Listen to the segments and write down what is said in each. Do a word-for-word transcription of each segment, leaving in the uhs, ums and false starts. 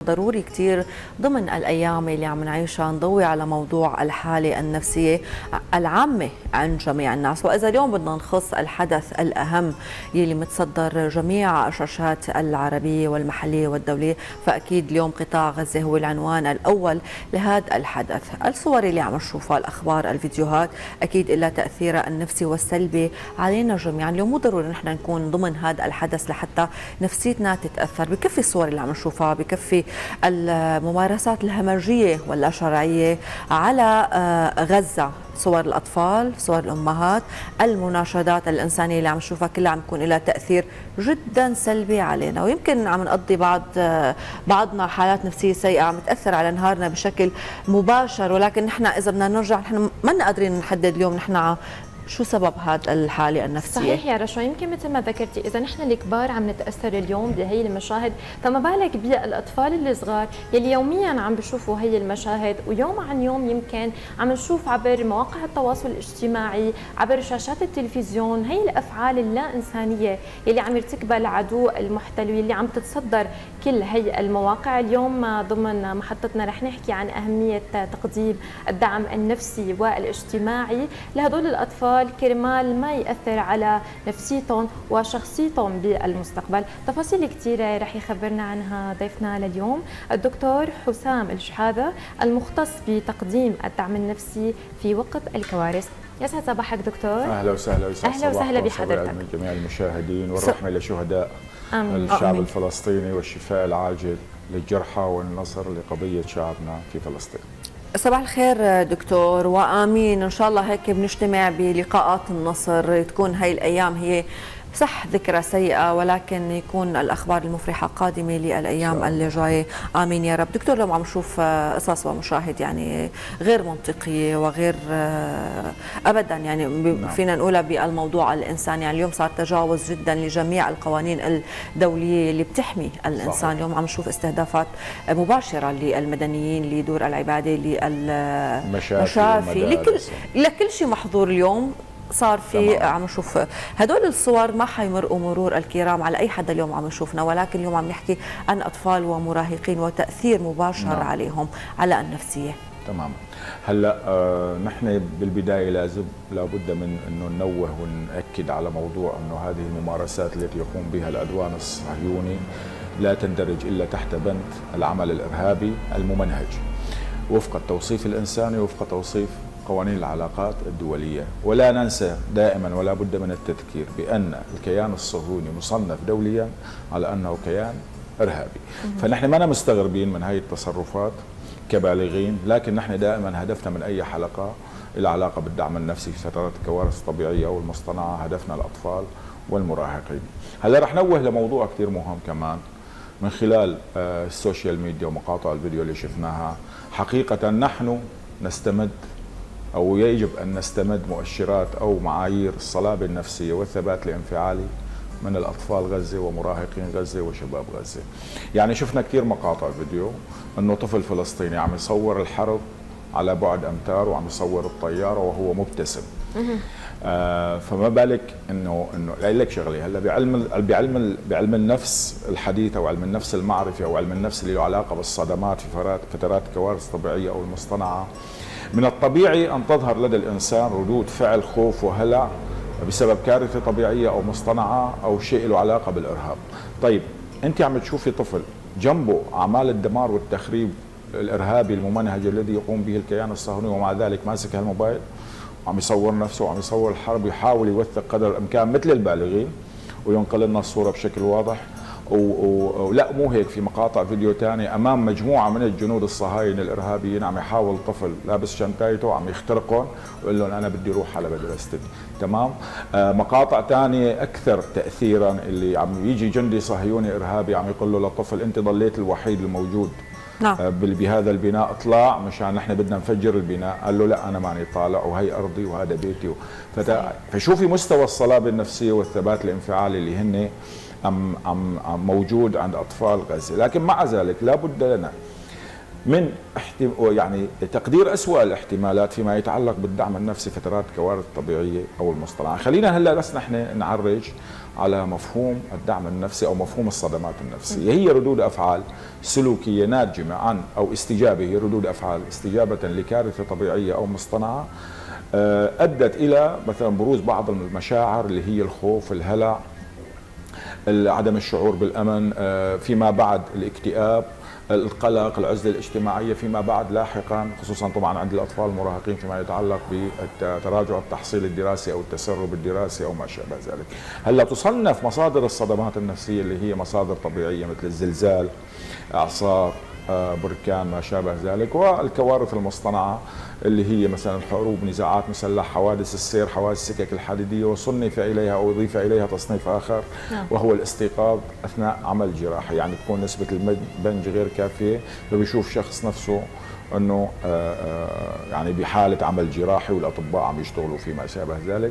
ضروري كتير ضمن الأيام اللي عم نعيشها نضوي على موضوع الحالة النفسية العامة عند جميع الناس. وإذا اليوم بدنا نخص الحدث الأهم يلي متصدر جميع الشاشات العربية والمحلية والدولية، فأكيد اليوم قطاع غزة هو العنوان الأول لهذا الحدث. الصور اللي عم نشوفها، الأخبار، الفيديوهات، أكيد لها تأثيرها النفسي والسلبي علينا جميعا. اليوم مو ضروري نحن نكون ضمن هذا الحدث لحتى نفسيتنا تتأثر. بكفي الصور اللي عم نشوفها، بكفي الممارسات الهمجية واللا شرعية على غزة، صور الأطفال، صور الأمهات، المناشدات الإنسانية اللي عم نشوفها كلها عم يكون لها تأثير جدا سلبي علينا. ويمكن عم نقضي بعض بعضنا حالات نفسية سيئة عم تأثر على نهارنا بشكل مباشر، ولكن نحن إذا بدنا نرجع نحن ما قادرين نحدد اليوم نحن شو سبب هذا الحالة النفسية. صحيح يا رشا، يمكن مثل ما ذكرتي إذا نحن الكبار عم نتأثر اليوم بهي المشاهد، فما بالك بالأطفال الصغار يلي يوميا عم بيشوفوا هي المشاهد، ويوم عن يوم يمكن عم نشوف عبر مواقع التواصل الاجتماعي، عبر شاشات التلفزيون، هي الأفعال اللا إنسانية يلي عم يرتكبها العدو المحتل واللي عم تتصدر كل هي المواقع. اليوم ضمن محطتنا رح نحكي عن أهمية تقديم الدعم النفسي والاجتماعي لهدول الأطفال كرمال ما يأثر على نفسيتهم وشخصيتهم بالمستقبل. تفاصيل كثيرة رح يخبرنا عنها ضيفنا لليوم الدكتور حسام الشحاذة، المختص بتقديم الدعم النفسي في وقت الكوارث. يسعد صباحك دكتور. اهلا وسهلا. اهلا وسهلا بحضرتك. من جميع المشاهدين، والرحمه لشهداء آمين. الشعب آمين. الفلسطيني والشفاء العاجل للجرحى والنصر لقضيه شعبنا في فلسطين. صباح الخير دكتور، وآمين. إن شاء الله هيك بنجتمع بلقاءات النصر، تكون هاي الأيام هي صح ذكرى سيئة، ولكن يكون الأخبار المفرحة قادمة للأيام اللي جاية. آمين يا رب. دكتور، لو عم نشوف قصص ومشاهد يعني غير منطقية وغير أبدا يعني نعم. فينا نقولها بالموضوع الإنساني، يعني اليوم صار تجاوز جدا لجميع القوانين الدولية اللي بتحمي الإنسان. صحيح. اليوم عم نشوف استهدافات مباشرة للمدنيين، لدور العبادة، للمشافي، لكل لكل شيء محظور. اليوم صار في عم نشوف هدول الصور ما حيمرقوا مرور الكرام على اي حدا اليوم عم نشوفنا، ولكن اليوم عم نحكي عن اطفال ومراهقين وتاثير مباشر نعم. عليهم على النفسيه. تماما. هلا آه نحن بالبدايه لازم لابد من انه ننوه ونأكد على موضوع انه هذه الممارسات التي يقوم بها العدوان الصهيوني لا تندرج الا تحت بند العمل الارهابي الممنهج وفق التوصيف الانساني وفق توصيف قوانين العلاقات الدولية. ولا ننسى دائما ولا بد من التذكير بأن الكيان الصهيوني مصنف دوليا على أنه كيان إرهابي. فنحن ما مستغربين من هذه التصرفات كبالغين، لكن نحن دائما هدفنا من أي حلقة العلاقة بالدعم النفسي في فترات الكوارث الطبيعية والمصطنعة، هدفنا الأطفال والمراهقين. هلا رح نوه لموضوع كثير مهم كمان من خلال السوشيال ميديا ومقاطع الفيديو اللي شفناها. حقيقة نحن نستمد أو يجب أن نستمد مؤشرات أو معايير الصلابة النفسية والثبات الانفعالي من الأطفال غزة ومراهقين غزة وشباب غزة. يعني شفنا كثير مقاطع فيديو أنه طفل فلسطيني عم يصور الحرب على بعد أمتار وعم يصور الطيارة وهو مبتسم. آه فما بالك انه انه لاقول لك شغله. هلا بعلم بعلم بعلم النفس الحديث او علم النفس المعرفي او علم النفس اللي له علاقه بالصدمات في فترات فترات كوارث طبيعيه او المصطنعه، من الطبيعي ان تظهر لدى الانسان ردود فعل خوف وهلع بسبب كارثه طبيعيه او مصطنعه او شيء له علاقه بالارهاب. طيب انت عم تشوفي طفل جنبه اعمال الدمار والتخريب الارهابي الممنهج الذي يقوم به الكيان الصهيوني، ومع ذلك ماسك هالموبايل وعم يصور نفسه وعم يصور الحرب، يحاول يوثق قدر الامكان مثل البالغين وينقل لنا الصوره بشكل واضح. ولا مو هيك، في مقاطع فيديو ثانيه امام مجموعه من الجنود الصهاينه الارهابيين عم يحاول طفل لابس شنطايته وعم يخترقهم ويقول لهم انا بدي اروح على مدرستي. تمام. آه مقاطع ثانيه اكثر تاثيرا اللي عم يجي جندي صهيوني ارهابي عم يقول له للطفل انت ضليت الوحيد الموجود نعم. بهذا البناء، اطلع مشان نحن بدنا نفجر البناء. قال له لا انا ماني طالع وهي ارضي وهذا بيتي. فشوفي مستوى الصلابه النفسيه والثبات الانفعالي اللي هن أم أم أم موجود عند اطفال غزه. لكن مع ذلك لابد لنا من يعني تقدير اسوأ الاحتمالات فيما يتعلق بالدعم النفسي فترات كوارث طبيعيه او المصطنعه. خلينا هلا بس نحن نعرج على مفهوم الدعم النفسي أو مفهوم الصدمات النفسية. هي ردود أفعال سلوكية ناتجة عن أو استجابة، هي ردود أفعال استجابة لكارثة طبيعية أو مصطنعة أدت إلى مثلا بروز بعض المشاعر اللي هي الخوف، الهلع، عدم الشعور بالأمن، فيما بعد الاكتئاب، القلق، العزلة الاجتماعية فيما بعد لاحقا، خصوصا طبعا عند الأطفال المراهقين فيما يتعلق بتراجع التحصيل الدراسي أو التسرب الدراسي أو ما شابه ذلك. هلا تصنف مصادر الصدمات النفسية اللي هي مصادر طبيعية مثل الزلزال، إعصار، بركان، ما شابه ذلك، والكوارث المصطنعة اللي هي مثلا حروب، نزاعات مسلحة، حوادث السير، حوادث السكك الحديدية، وصنف إليها أو أضيف إليها تصنيف آخر وهو الاستيقاظ أثناء عمل جراحي، يعني تكون نسبة البنج غير كافية فبيشوف شخص نفسه أنه يعني بحالة عمل جراحي والأطباء عم يشتغلوا في ما شابه ذلك.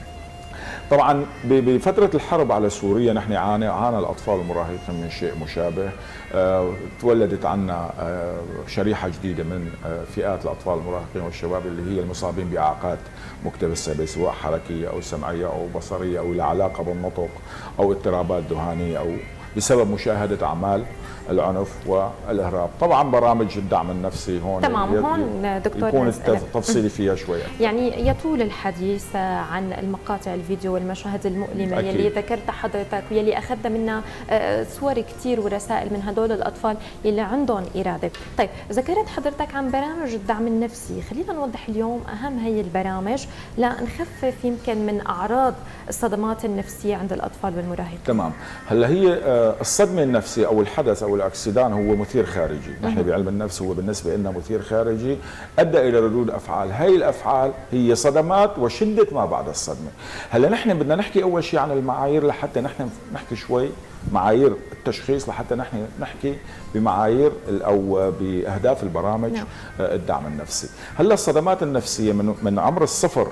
طبعا بفترة الحرب على سوريا نحن عانى عانى الأطفال المراهقين من شيء مشابه. أه تولدت عنا أه شريحة جديدة من أه فئات الأطفال المراهقين والشباب اللي هي المصابين بإعاقات مكتسبة سواء حركية أو سمعية أو بصرية أو لها علاقة بالنطق أو اضطرابات ذهانية أو بسبب مشاهدة أعمال العنف والإهراب. طبعا برامج الدعم النفسي هون تمام، هون دكتور يكون التفصيلي فيها شوية، يعني يطول الحديث عن المقاطع الفيديو والمشاهد المؤلمة أكيد. يلي ذكرتها حضرتك ويلي أخذنا منها صور كثير ورسائل من هدول الأطفال يلي عندهم إرادة. طيب ذكرت حضرتك عن برامج الدعم النفسي، خلينا نوضح اليوم أهم هي البرامج لنخفف يمكن من أعراض الصدمات النفسية عند الأطفال والمراهقين. تمام، هلا هي الصدمة النفسية أو الحدث أو الاكسدان هو مثير خارجي، نحن بعلم النفس هو بالنسبه لنا مثير خارجي ادى الى ردود افعال، هي الافعال هي صدمات وشده ما بعد الصدمه. هلا نحن بدنا نحكي اول شيء عن المعايير لحتى نحن نحكي شوي معايير التشخيص لحتى نحن نحكي بمعايير او باهداف البرامج نعم. الدعم النفسي. هلا الصدمات النفسيه من من عمر الصفر،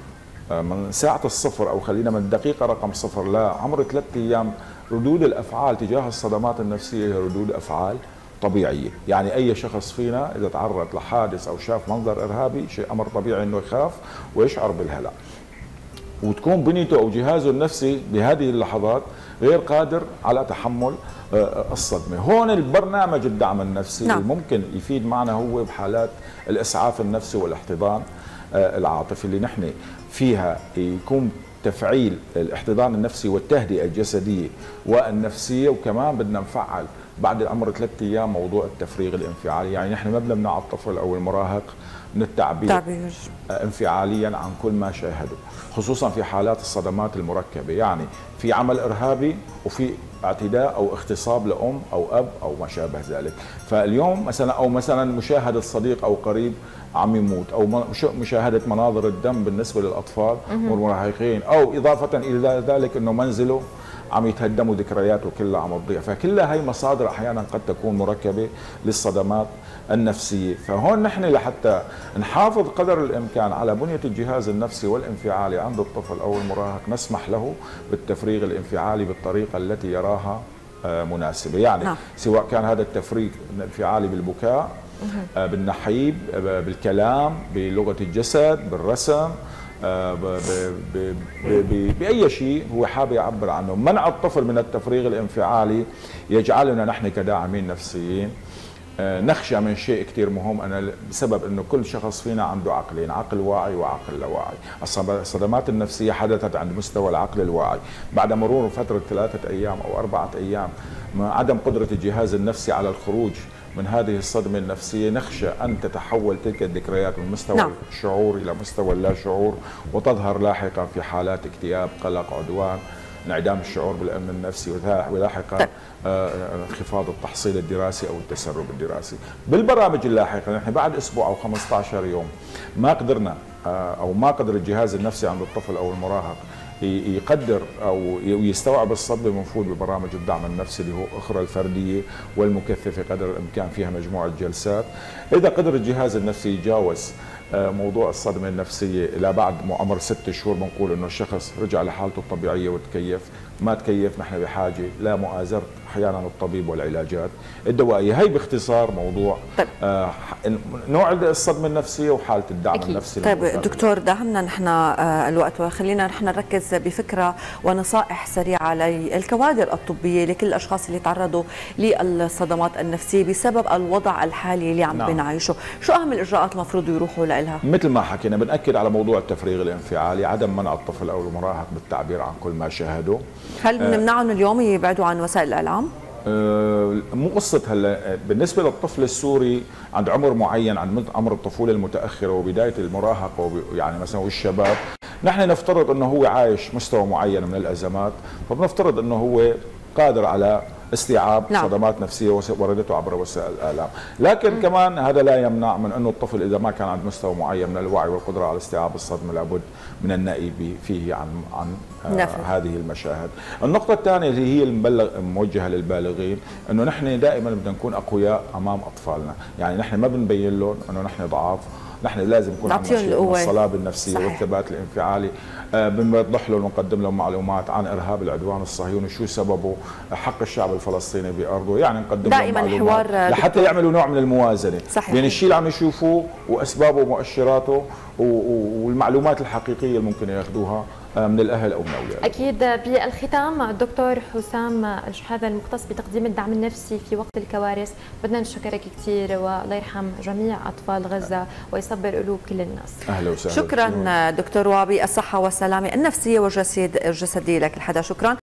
من ساعه الصفر او خلينا من الدقيقه رقم صفر لعمر ثلاث ايام، ردود الافعال تجاه الصدمات النفسيه هي ردود افعال طبيعيه، يعني اي شخص فينا اذا تعرض لحادث او شاف منظر ارهابي شيء امر طبيعي انه يخاف ويشعر بالهلع، وتكون بنيته او جهازه النفسي بهذه اللحظات غير قادر على تحمل الصدمه. هون البرنامج الدعم النفسي نعم. ممكن يفيد معنا هو بحالات الاسعاف النفسي والاحتضان العاطفي اللي نحن فيها يكون تفعيل الاحتضان النفسي والتهدئه الجسديه والنفسيه، وكمان بدنا نفعل بعد عمر ثلاث ايام موضوع التفريغ الانفعالي، يعني نحن ما بدنا نمنع الطفل او المراهق من التعبير تعبير. انفعاليا عن كل ما شاهده، خصوصا في حالات الصدمات المركبه، يعني في عمل ارهابي وفي اعتداء او اغتصاب لام او اب او ما شابه ذلك. فاليوم مثلا او مثلا مشاهده صديق او قريب عم يموت او مشاهده مناظر الدم بالنسبه للاطفال والمراهقين، او اضافه الى ذلك انه منزله عم يتهدم وذكرياته كلها عم تضيع، فكلها هي مصادر احيانا قد تكون مركبه للصدمات النفسيه. فهون نحن لحتى نحافظ قدر الامكان على بنيه الجهاز النفسي والانفعالي عند الطفل او المراهق نسمح له بالتفريغ الانفعالي بالطريقه التي يراها مناسبه، يعني نعم. سواء كان هذا التفريغ الانفعالي بالبكاء، بالنحيب، بالكلام، بلغه الجسد، بالرسم، بأي شيء هو حابب يعبر عنه. منع الطفل من التفريغ الانفعالي يجعلنا نحن كداعمين نفسيين نخشى من شيء كثير مهم، أنا بسبب أنه كل شخص فينا عنده عقلين، عقل واعي وعقل لا واعي. الصدمات النفسية حدثت عند مستوى العقل الواعي بعد مرور فترة ثلاثة أيام أو أربعة أيام، مع عدم قدرة الجهاز النفسي على الخروج من هذه الصدمة النفسية نخشى أن تتحول تلك الذكريات من مستوى نعم. الشعور إلى مستوى اللا شعور، وتظهر لاحقا في حالات اكتئاب، قلق، عدوان، انعدام الشعور بالأمن النفسي، ولاحقا انخفاض التحصيل الدراسي أو التسرب الدراسي. بالبرامج اللاحقة نحن بعد أسبوع أو خمسة عشر يوم ما قدرنا أو ما قدر الجهاز النفسي عند الطفل أو المراهق يقدر او يستوعب الصدمه، بنفوت ببرامج الدعم النفسي اللي هو اخرى الفرديه والمكثفه قدر الامكان، فيها مجموعه جلسات. اذا قدر الجهاز النفسي يتجاوز موضوع الصدمه النفسيه الى بعد عمر ست شهور، بنقول انه الشخص رجع لحالته الطبيعيه وتكيف، ما تكيف نحن بحاجه لمؤازره احيانا الطبيب والعلاجات الدوائيه. هي باختصار موضوع طيب. آه نوع الصدمه النفسيه وحاله الدعم أكيد. النفسي. طيب دكتور، داهمنا نحن آه الوقت، وخلينا نحن نركز بفكره ونصائح سريعه للكوادر الطبيه لكل الاشخاص اللي تعرضوا للصدمات النفسيه بسبب الوضع الحالي اللي عم نعم. بنعيشه. شو اهم الاجراءات المفروض يروحوا لها؟ مثل ما حكينا بنأكد على موضوع التفريغ الانفعالي، عدم منع الطفل او المراهق بالتعبير عن كل ما شاهده. هل بنمنعهم اليوم يبعدوا عن وسائل الاعلام؟ أه مو قصة هلا. بالنسبة للطفل السوري عند عمر معين، عند عمر الطفولة المتأخرة وبداية المراهقة يعني مثلا والشباب، نحن نفترض انه هو عايش مستوى معين من الازمات، فبنفترض انه هو قادر على استيعاب نعم. صدمات نفسيه وردته عبر وسائل الاعلام، لكن م. كمان هذا لا يمنع من انه الطفل اذا ما كان عند مستوى معين من الوعي والقدره على استيعاب الصدمه لابد من النأي فيه عن عن آه هذه المشاهد. النقطه الثانيه اللي هي المبلغ موجهه للبالغين، انه نحن دائما بدنا نكون اقوياء امام اطفالنا، يعني نحن ما بنبين لهم انه نحن ضعاف، نحن لازم نكون عندنا شيء من الصلابه النفسيه صحيح. والثبات الانفعالي. آه بنوضح لهم ونقدم لهم معلومات عن ارهاب العدوان الصهيوني، شو سببه، حق الشعب الفلسطيني بارضه، يعني نقدم لهم معلومات لحتى يعملوا نوع من الموازنه صحيح. بين الشيء اللي عم يشوفوه واسبابه ومؤشراته والمعلومات الحقيقيه اللي ممكن ياخذوها من الاهل او من اولياء. اكيد. بالختام الدكتور حسام هذا المختص بتقديم الدعم النفسي في وقت الكوارث، بدنا نشكرك كثير والله يرحم جميع اطفال غزه ويصبر قلوب كل الناس. اهلا وسهلا. شكرا دكتور وابي، الصحه والسلامه النفسيه والجسديه لك الحدا. شكرا.